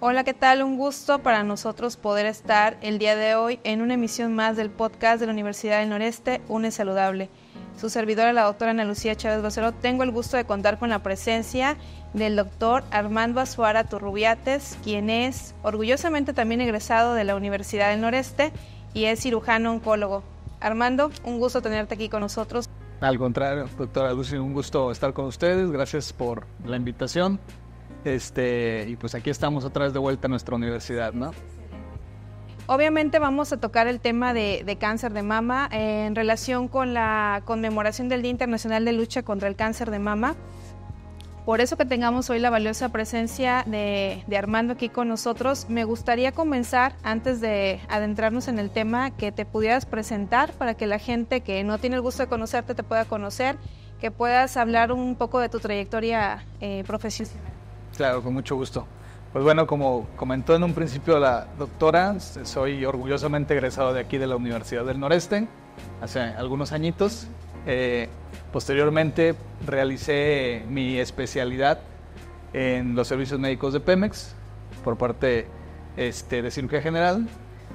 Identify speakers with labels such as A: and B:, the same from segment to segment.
A: Hola, ¿qué tal? Un gusto para nosotros poder estar el día de hoy en una emisión más del podcast de la Universidad del Noreste, UNE Saludable. Su servidora, la doctora Ana Lucía Chávez Bacero, tengo el gusto de contar con la presencia del doctor Armando Azuara Turrubiates, quien es orgullosamente también egresado de la Universidad del Noreste y es cirujano oncólogo. Armando, un gusto tenerte aquí con nosotros.
B: Al contrario, doctora Lucy, un gusto estar con ustedes, gracias por la invitación. Y pues aquí estamos otra vez de vuelta a nuestra universidad, ¿no?
A: Obviamente vamos a tocar el tema de cáncer de mama en relación con la conmemoración del Día Internacional de Lucha contra el Cáncer de Mama. Por eso que tengamos hoy la valiosa presencia de Armando aquí con nosotros, me gustaría comenzar, antes de adentrarnos en el tema, que te pudieras presentar para que la gente que no tiene el gusto de conocerte te pueda conocer, que puedas hablar un poco de tu trayectoria profesional.
B: Claro, con mucho gusto. Pues bueno, como comentó en un principio la doctora, soy orgullosamente egresado de aquí de la Universidad del Noreste, hace algunos añitos. Posteriormente realicé mi especialidad en los servicios médicos de Pemex por parte de cirugía general.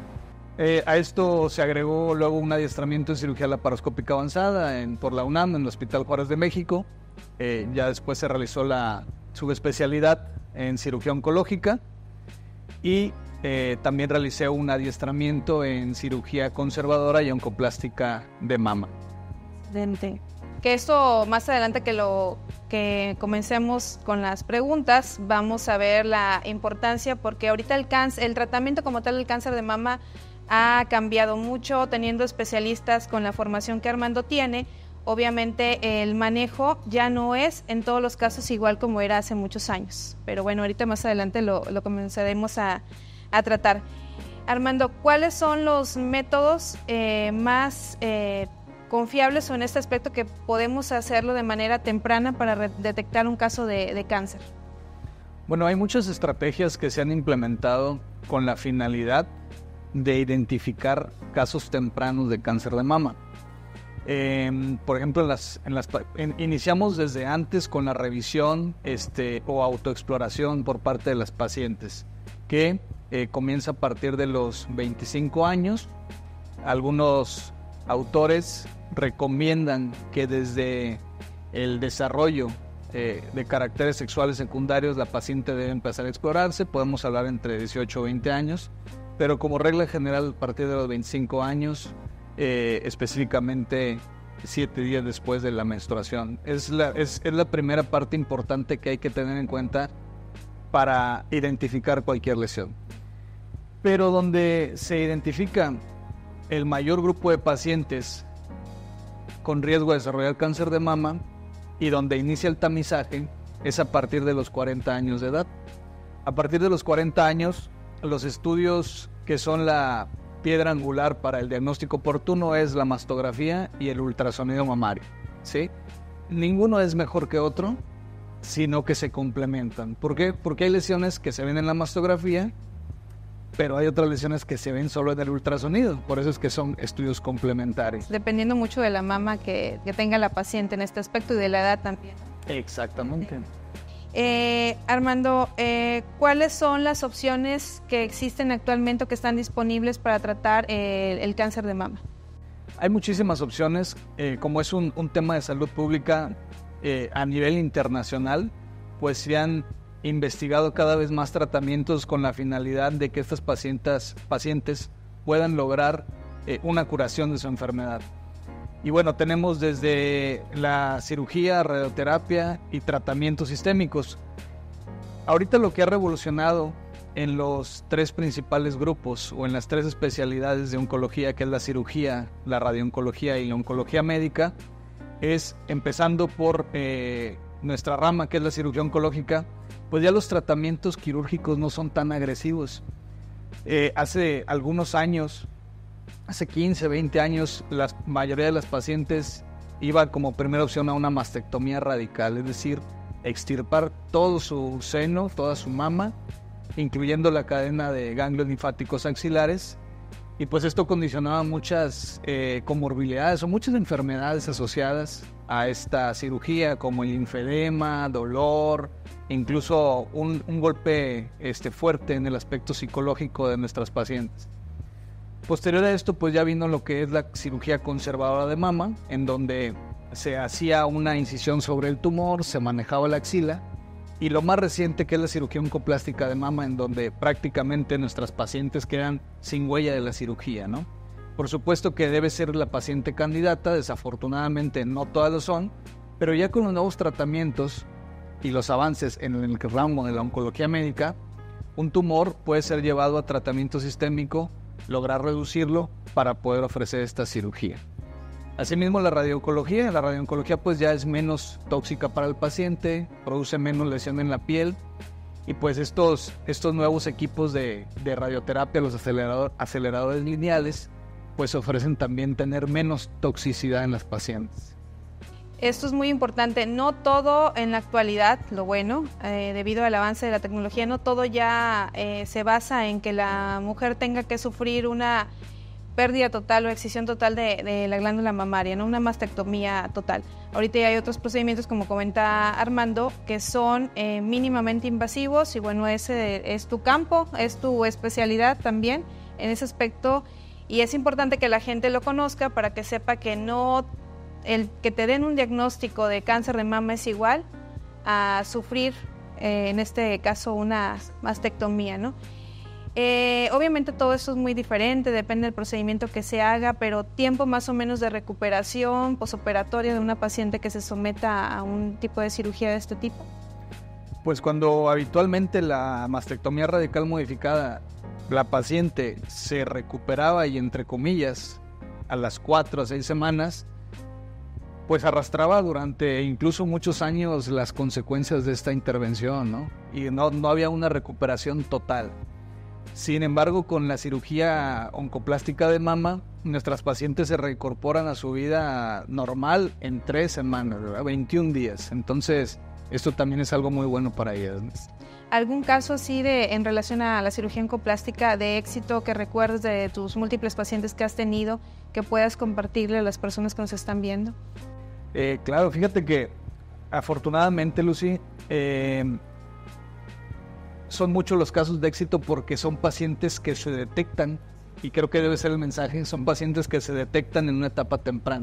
B: A esto se agregó luego un adiestramiento en cirugía laparoscópica avanzada por la UNAM, en el Hospital Juárez de México. Ya después se realizó la subespecialidad en cirugía oncológica y también realicé un adiestramiento en cirugía conservadora y oncoplástica de mama.
A: Excelente. Que esto más adelante que comencemos con las preguntas, vamos a ver la importancia, porque ahorita el tratamiento como tal del cáncer de mama ha cambiado mucho, teniendo especialistas con la formación que Armando tiene. Obviamente el manejo ya no es en todos los casos igual como era hace muchos años, pero bueno, ahorita más adelante lo comenzaremos a tratar. Armando, ¿cuáles son los métodos más confiables o en este aspecto que podemos hacerlo de manera temprana para detectar un caso de cáncer?
B: Bueno, hay muchas estrategias que se han implementado con la finalidad de identificar casos tempranos de cáncer de mama. Por ejemplo, iniciamos desde antes con la revisión o autoexploración por parte de las pacientes, que comienza a partir de los 25 años. Algunos autores recomiendan que desde el desarrollo de caracteres sexuales secundarios la paciente debe empezar a explorarse. Podemos hablar entre 18 o 20 años, pero como regla general a partir de los 25 años, específicamente 7 días después de la menstruación. Es la primera parte importante que hay que tener en cuenta para identificar cualquier lesión. Pero donde se identifica el mayor grupo de pacientes con riesgo de desarrollar cáncer de mama y donde inicia el tamizaje es a partir de los 40 años de edad. A partir de los 40 años, los estudios que son la piedra angular para el diagnóstico oportuno es la mastografía y el ultrasonido mamario, ¿sí? Ninguno es mejor que otro, sino que se complementan. ¿Por qué? Porque hay lesiones que se ven en la mastografía, pero hay otras lesiones que se ven solo en el ultrasonido. Por eso es que son estudios complementarios.
A: Dependiendo mucho de la mama que tenga la paciente en este aspecto y de la edad también.
B: Exactamente.
A: Armando, ¿cuáles son las opciones que existen actualmente o que están disponibles para tratar el cáncer de mama?
B: Hay muchísimas opciones. Como es un tema de salud pública a nivel internacional, pues se han investigado cada vez más tratamientos con la finalidad de que estas pacientes puedan lograr una curación de su enfermedad. Y bueno, tenemos desde la cirugía, radioterapia y tratamientos sistémicos. Ahorita lo que ha revolucionado en los 3 principales grupos o en las 3 especialidades de oncología, que es la cirugía, la radiooncología y la oncología médica, es empezando por nuestra rama, que es la cirugía oncológica, pues ya los tratamientos quirúrgicos no son tan agresivos. Hace algunos años, hace 15, 20 años, la mayoría de las pacientes iba como primera opción a una mastectomía radical, es decir, extirpar todo su seno, toda su mama, incluyendo la cadena de ganglios linfáticos axilares, y pues esto condicionaba muchas comorbilidades o muchas enfermedades asociadas a esta cirugía, como el linfedema, dolor, incluso un golpe fuerte en el aspecto psicológico de nuestras pacientes. Posterior a esto, pues ya vino lo que es la cirugía conservadora de mama, en donde se hacía una incisión sobre el tumor, se manejaba la axila, y lo más reciente, que es la cirugía oncoplástica de mama, en donde prácticamente nuestras pacientes quedan sin huella de la cirugía, ¿no? Por supuesto que debe ser la paciente candidata, desafortunadamente no todas lo son, pero ya con los nuevos tratamientos y los avances en el ramo de la oncología médica, un tumor puede ser llevado a tratamiento sistémico, lograr reducirlo para poder ofrecer esta cirugía. Asimismo, la radiooncología pues ya es menos tóxica para el paciente, produce menos lesión en la piel, y pues estos nuevos equipos de radioterapia, los aceleradores lineales, pues ofrecen también tener menos toxicidad en las pacientes.
A: Esto es muy importante. No todo en la actualidad, lo bueno, debido al avance de la tecnología, no todo ya se basa en que la mujer tenga que sufrir una pérdida total o excisión total de la glándula mamaria, ¿no? Una mastectomía total. Ahorita ya hay otros procedimientos, como comenta Armando, que son mínimamente invasivos, y bueno, ese es tu campo, es tu especialidad también en ese aspecto, y es importante que la gente lo conozca para que sepa que no el que te den un diagnóstico de cáncer de mama es igual a sufrir, en este caso, una mastectomía, ¿no? Obviamente todo esto es muy diferente, depende del procedimiento que se haga, pero tiempo más o menos de recuperación posoperatoria de una paciente que se someta a un tipo de cirugía de este tipo.
B: Pues cuando habitualmente la mastectomía radical modificada, la paciente se recuperaba, y entre comillas, a las 4 a 6 semanas, pues arrastraba durante incluso muchos años las consecuencias de esta intervención, ¿no? Y no había una recuperación total. Sin embargo, con la cirugía oncoplástica de mama, nuestras pacientes se reincorporan a su vida normal en 3 semanas, ¿verdad? 21 días. Entonces, esto también es algo muy bueno para ellas, ¿no?
A: ¿Algún caso así en relación a la cirugía oncoplástica de éxito que recuerdes de tus múltiples pacientes que has tenido, que puedas compartirle a las personas que nos están viendo?
B: Claro, fíjate que afortunadamente, Lucy, son muchos los casos de éxito porque son pacientes que se detectan, y creo que debe ser el mensaje, son pacientes que se detectan en una etapa temprana.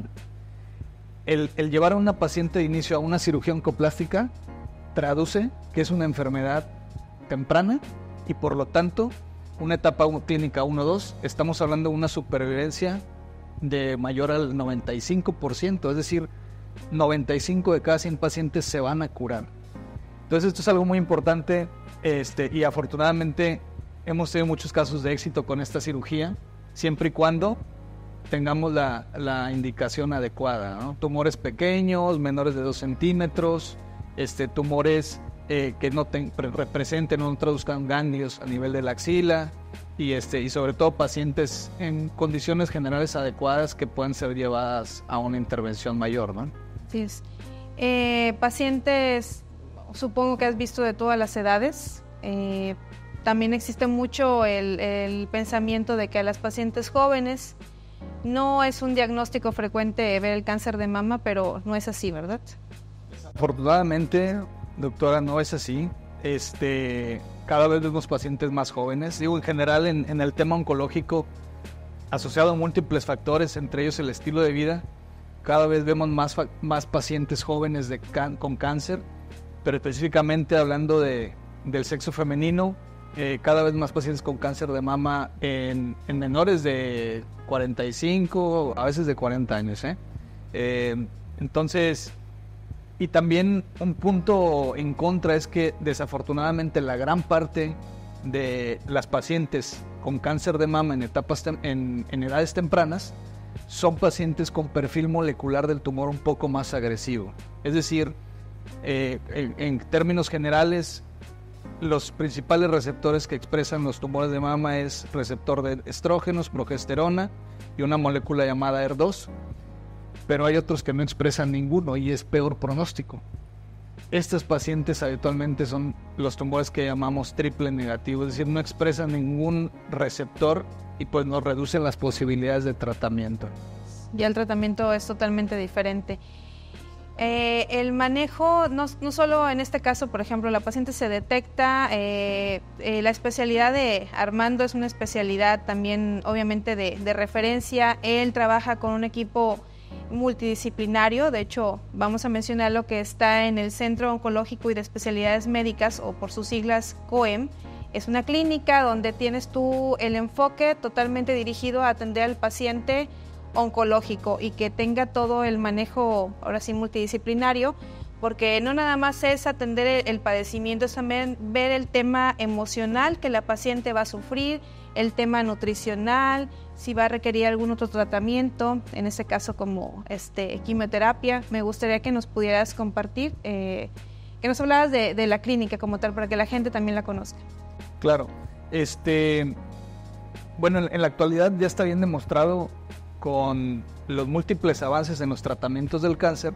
B: El llevar a una paciente de inicio a una cirugía oncoplástica traduce que es una enfermedad temprana, y por lo tanto una etapa clínica 1-2, estamos hablando de una supervivencia de mayor al 95%, es decir, 95 de cada 100 pacientes se van a curar. Entonces esto es algo muy importante, y afortunadamente hemos tenido muchos casos de éxito con esta cirugía, siempre y cuando tengamos la indicación adecuada, ¿no? Tumores pequeños, menores de 2 centímetros, tumores que no representen o no traduzcan ganglios a nivel de la axila, y sobre todo pacientes en condiciones generales adecuadas que puedan ser llevadas a una intervención mayor, ¿no?
A: Sí es. Pacientes, supongo que has visto de todas las edades. También existe mucho el pensamiento de que a las pacientes jóvenes no es un diagnóstico frecuente ver el cáncer de mama, pero no es así, ¿verdad?
B: Afortunadamente, doctora, no es así. Cada vez vemos pacientes más jóvenes. Digo, en general, en el tema oncológico, asociado a múltiples factores, entre ellos el estilo de vida, cada vez vemos más pacientes jóvenes con cáncer, pero específicamente hablando del sexo femenino, cada vez más pacientes con cáncer de mama en menores de 45, a veces de 40 años. Entonces, y también un punto en contra es que desafortunadamente la gran parte de las pacientes con cáncer de mama en edades tempranas son pacientes con perfil molecular del tumor un poco más agresivo. Es decir, en términos generales, los principales receptores que expresan los tumores de mama es receptor de estrógenos, progesterona y una molécula llamada ER2, pero hay otros que no expresan ninguno y es peor pronóstico. Estos pacientes habitualmente son los tumores que llamamos triple negativo, es decir, no expresan ningún receptor y pues nos reducen las posibilidades de tratamiento.
A: Ya el tratamiento es totalmente diferente. El manejo, no solo en este caso, por ejemplo, la paciente se detecta, la especialidad de Armando es una especialidad también obviamente de referencia. Él trabaja con un equipo multidisciplinario, de hecho vamos a mencionar lo que está en el Centro Oncológico y de Especialidades Médicas, o por sus siglas COEM. Es una clínica donde tienes tú el enfoque totalmente dirigido a atender al paciente oncológico y que tenga todo el manejo, ahora sí, multidisciplinario, porque no nada más es atender el padecimiento, es también ver el tema emocional que la paciente va a sufrir, el tema nutricional, si va a requerir algún otro tratamiento, en este caso como quimioterapia. Me gustaría que nos pudieras compartir, que nos hablaras de la clínica como tal, para que la gente también la conozca.
B: Claro, bueno, en la actualidad ya está bien demostrado con los múltiples avances en los tratamientos del cáncer,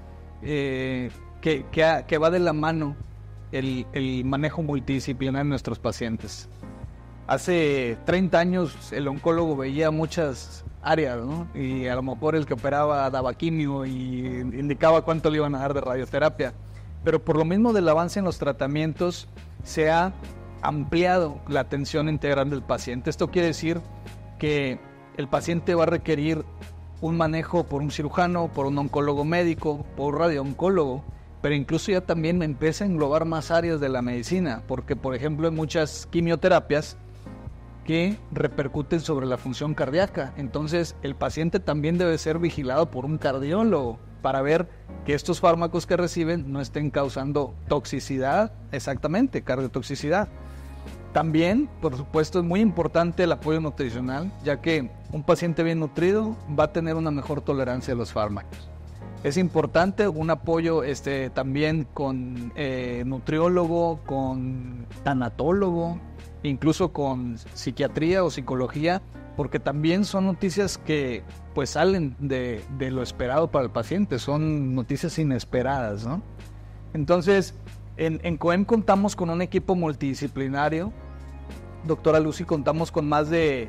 B: que va de la mano el manejo multidisciplinar en nuestros pacientes. Hace 30 años el oncólogo veía muchas áreas, ¿no? Y a lo mejor el que operaba daba quimio y indicaba cuánto le iban a dar de radioterapia. Pero por lo mismo del avance en los tratamientos se ha ampliado la atención integral del paciente. Esto quiere decir que el paciente va a requerir un manejo por un cirujano, por un oncólogo médico, por un radiooncólogo, pero incluso ya también empieza a englobar más áreas de la medicina, porque por ejemplo hay muchas quimioterapias que repercuten sobre la función cardíaca. Entonces el paciente también debe ser vigilado por un cardiólogo para ver que estos fármacos que reciben no estén causando toxicidad, exactamente, cardiotoxicidad. También, por supuesto, es muy importante el apoyo nutricional, ya que un paciente bien nutrido va a tener una mejor tolerancia a los fármacos. Es importante un apoyo también con nutriólogo, con tanatólogo, incluso con psiquiatría o psicología, porque también son noticias que pues salen de lo esperado para el paciente, son noticias inesperadas, ¿no? Entonces, en COEM contamos con un equipo multidisciplinario. Doctora Lucy, contamos con más de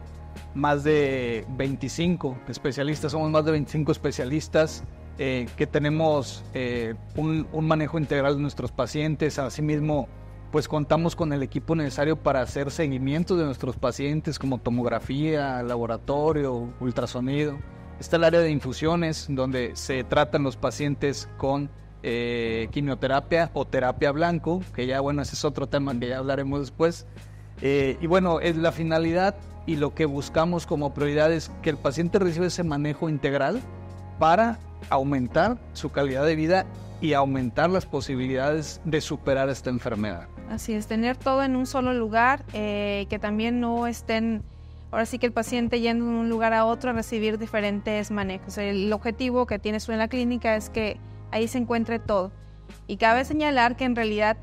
B: 25 especialistas, somos más de 25 especialistas que tenemos un manejo integral de nuestros pacientes. Asimismo, pues contamos con el equipo necesario para hacer seguimiento de nuestros pacientes, como tomografía, laboratorio, ultrasonido. Está el área de infusiones, donde se tratan los pacientes con quimioterapia o terapia blanco, que ya, bueno, ese es otro tema que ya hablaremos después. Y bueno, es la finalidad y lo que buscamos como prioridad es que el paciente reciba ese manejo integral para aumentar su calidad de vida y aumentar las posibilidades de superar esta enfermedad.
A: Así es, tener todo en un solo lugar, que también no estén, ahora sí que el paciente yendo de un lugar a otro a recibir diferentes manejos. El objetivo que tienes tú en la clínica es que ahí se encuentre todo. Y cabe señalar que en realidad,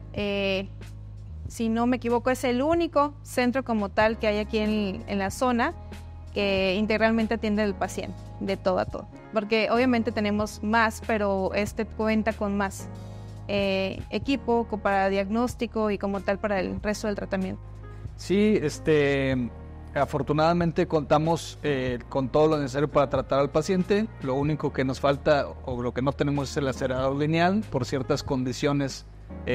A: si no me equivoco, es el único centro como tal que hay aquí en la zona que integralmente atiende al paciente, de todo a todo. Porque obviamente tenemos más, pero cuenta con más equipo para diagnóstico y como tal para el resto del tratamiento.
B: Sí, afortunadamente contamos con todo lo necesario para tratar al paciente. Lo único que nos falta o lo que no tenemos es el acelerador lineal por ciertas condiciones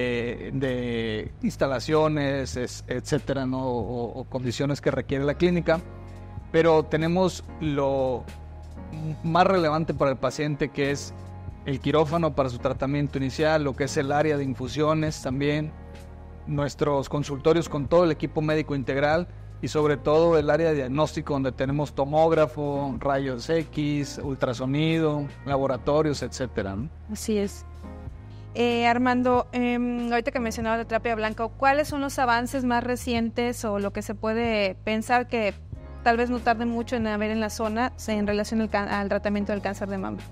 B: de instalaciones, etcétera, ¿no? o condiciones que requiere la clínica. Pero tenemos lo más relevante para el paciente, que es el quirófano para su tratamiento inicial, lo que es el área de infusiones también, nuestros consultorios con todo el equipo médico integral y sobre todo el área de diagnóstico, donde tenemos tomógrafo, rayos X, ultrasonido, laboratorios, etcétera, ¿no?
A: Así es. Armando, ahorita que mencionaba la terapia blanca, ¿cuáles son los avances más recientes o lo que se puede pensar que tal vez no tarde mucho en haber en la zona en relación al tratamiento del cáncer de mama?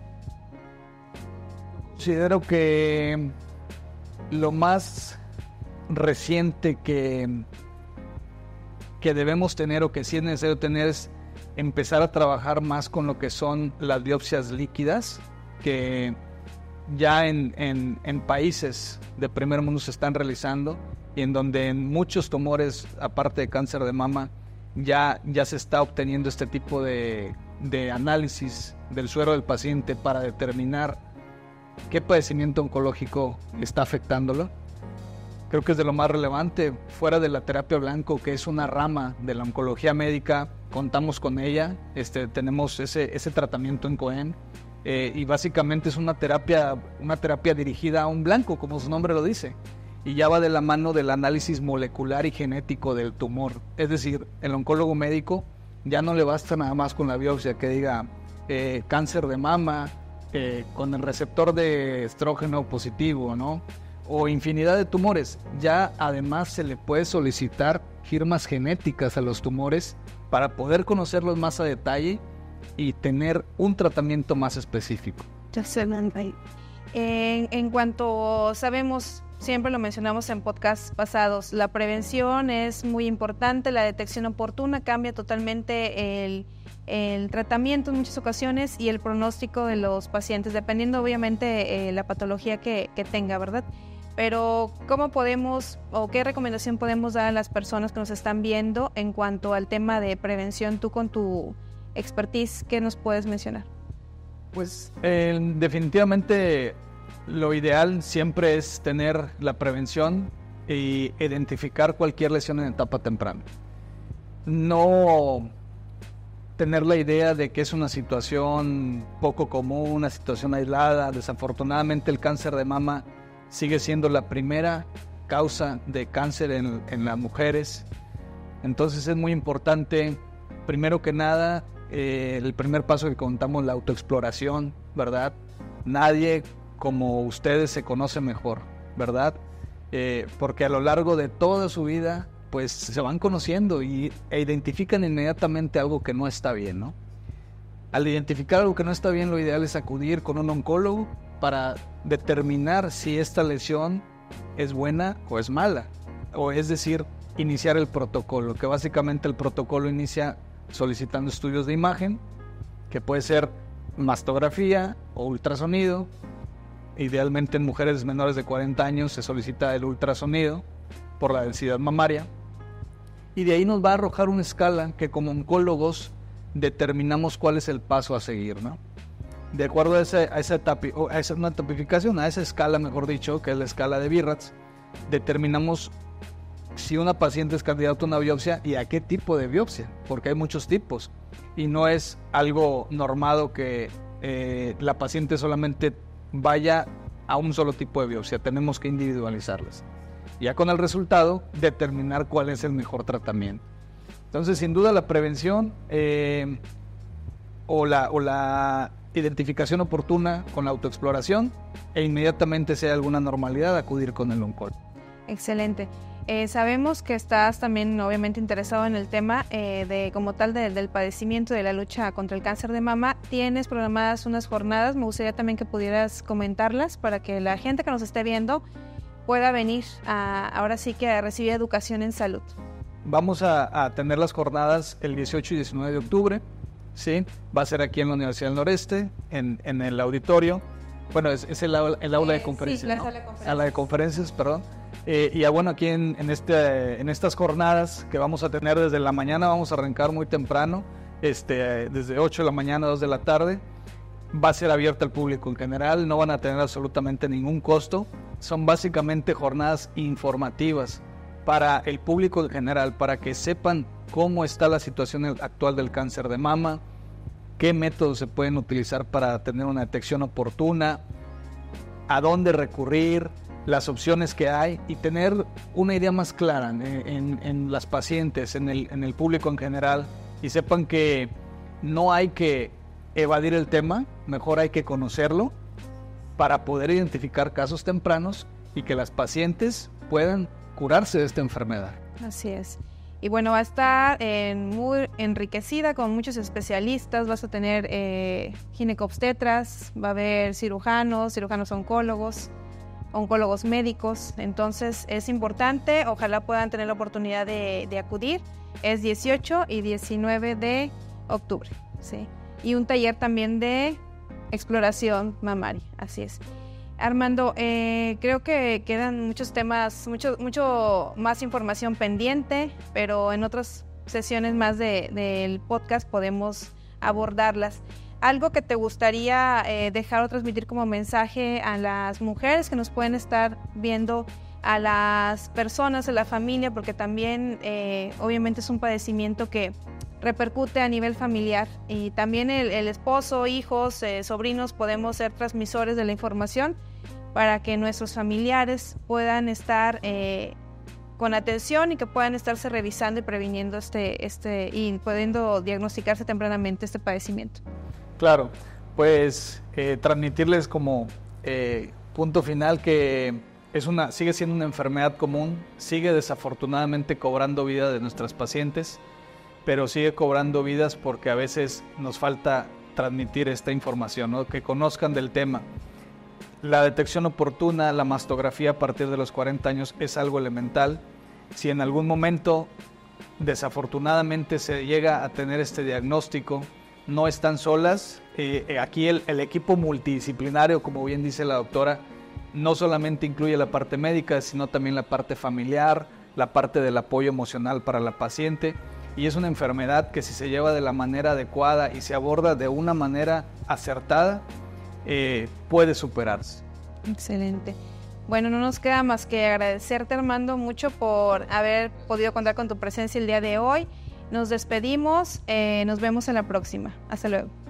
B: Considero que lo más reciente que debemos tener o que sí es necesario tener es empezar a trabajar más con lo que son las biopsias líquidas, que ya en países de primer mundo se están realizando y en donde en muchos tumores, aparte de cáncer de mama, ya se está obteniendo este tipo de análisis del suero del paciente para determinar qué padecimiento oncológico está afectándolo. Creo que es de lo más relevante, fuera de la terapia blanco, que es una rama de la oncología médica, contamos con ella, tenemos ese tratamiento en Cohen, y básicamente es una terapia dirigida a un blanco, como su nombre lo dice, y ya va de la mano del análisis molecular y genético del tumor. Es decir, el oncólogo médico ya no le basta nada más con la biopsia que diga cáncer de mama, con el receptor de estrógeno positivo, ¿no? O infinidad de tumores. Ya además se le puede solicitar firmas genéticas a los tumores para poder conocerlos más a detalle y tener un tratamiento más específico.
A: En cuanto sabemos, siempre lo mencionamos en podcasts pasados, la prevención es muy importante, la detección oportuna cambia totalmente el tratamiento en muchas ocasiones y el pronóstico de los pacientes, dependiendo obviamente la patología que tenga, ¿verdad? Pero ¿cómo podemos o qué recomendación podemos dar a las personas que nos están viendo en cuanto al tema de prevención? Tú con tu expertise, ¿qué nos puedes mencionar?
B: Pues definitivamente lo ideal siempre es tener la prevención e identificar cualquier lesión en etapa temprana. No tener la idea de que es una situación poco común, una situación aislada. Desafortunadamente el cáncer de mama sigue siendo la primera causa de cáncer en las mujeres. Entonces es muy importante, primero que nada, el primer paso que contamos, la autoexploración, ¿verdad? Nadie como ustedes se conoce mejor, ¿verdad? Porque a lo largo de toda su vida, pues se van conociendo e identifican inmediatamente algo que no está bien, ¿no? Al identificar algo que no está bien, lo ideal es acudir con un oncólogo para determinar si esta lesión es buena o es mala, o es decir, iniciar el protocolo, que básicamente el protocolo inicia solicitando estudios de imagen, que puede ser mastografía o ultrasonido. Idealmente en mujeres menores de 40 años se solicita el ultrasonido por la densidad mamaria, y de ahí nos va a arrojar una escala que como oncólogos determinamos cuál es el paso a seguir, ¿no? De acuerdo a esa tapificación, a esa escala, mejor dicho, que es la escala de Virrads, determinamos si una paciente es candidata a una biopsia y a qué tipo de biopsia, porque hay muchos tipos y no es algo normado que la paciente solamente vaya a un solo tipo de biopsia, tenemos que individualizarlas. Ya con el resultado, determinar cuál es el mejor tratamiento. Entonces, sin duda, la prevención o la identificación oportuna con la autoexploración e inmediatamente, si hay alguna normalidad, acudir con el oncólogo.
A: Excelente. Sabemos que estás también obviamente interesado en el tema como tal del padecimiento de la lucha contra el cáncer de mama. Tienes programadas unas jornadas, me gustaría también que pudieras comentarlas para que la gente que nos esté viendo pueda venir ahora sí que a recibir educación en salud.
B: Vamos a tener las jornadas el 18 y 19 de octubre, ¿sí? Va a ser aquí en la Universidad del Noreste, en el auditorio. Bueno, es el aula de conferencias,
A: sí,
B: ¿no?
A: Sala de conferencias,
B: perdón. Y bueno, aquí en estas jornadas que vamos a tener desde la mañana, vamos a arrancar muy temprano, desde 8 de la mañana a 2 de la tarde. Va a ser abierta al público en general, no van a tener absolutamente ningún costo. Son básicamente jornadas informativas para el público en general, para que sepan cómo está la situación actual del cáncer de mama, qué métodos se pueden utilizar para tener una detección oportuna, a dónde recurrir, las opciones que hay y tener una idea más clara en las pacientes, en el público en general, y sepan que no hay que evadir el tema, mejor hay que conocerlo para poder identificar casos tempranos y que las pacientes puedan curarse de esta enfermedad.
A: Así es. Y bueno, va a estar muy enriquecida con muchos especialistas, vas a tener ginecobstetras, va a haber cirujanos oncólogos médicos, entonces es importante, ojalá puedan tener la oportunidad de acudir, es 18 y 19 de octubre, ¿sí? Y un taller también de exploración mamaria, así es. Armando, creo que quedan muchos temas, mucho más información pendiente, pero en otras sesiones más del podcast podemos abordarlas. algo que te gustaría dejar o transmitir como mensaje a las mujeres que nos pueden estar viendo, a las personas, a la familia, porque también obviamente es un padecimiento que repercute a nivel familiar, y también el esposo, hijos, sobrinos podemos ser transmisores de la información para que nuestros familiares puedan estar con atención y que puedan estarse revisando y previniendo y pudiendo diagnosticarse tempranamente este padecimiento.
B: Claro, pues transmitirles como punto final que sigue siendo una enfermedad común, sigue desafortunadamente cobrando vida de nuestras pacientes, pero sigue cobrando vidas porque a veces nos falta transmitir esta información, ¿no? Que conozcan del tema. La detección oportuna, la mastografía a partir de los 40 años es algo elemental. Si en algún momento desafortunadamente se llega a tener este diagnóstico, no están solas. Aquí el equipo multidisciplinario, como bien dice la doctora, no solamente incluye la parte médica, sino también la parte familiar, la parte del apoyo emocional para la paciente. Y es una enfermedad que si se lleva de la manera adecuada y se aborda de una manera acertada, puede superarse.
A: Excelente. Bueno, no nos queda más que agradecerte, Armando, mucho por haber podido contar con tu presencia el día de hoy. Nos despedimos, nos vemos en la próxima. Hasta luego.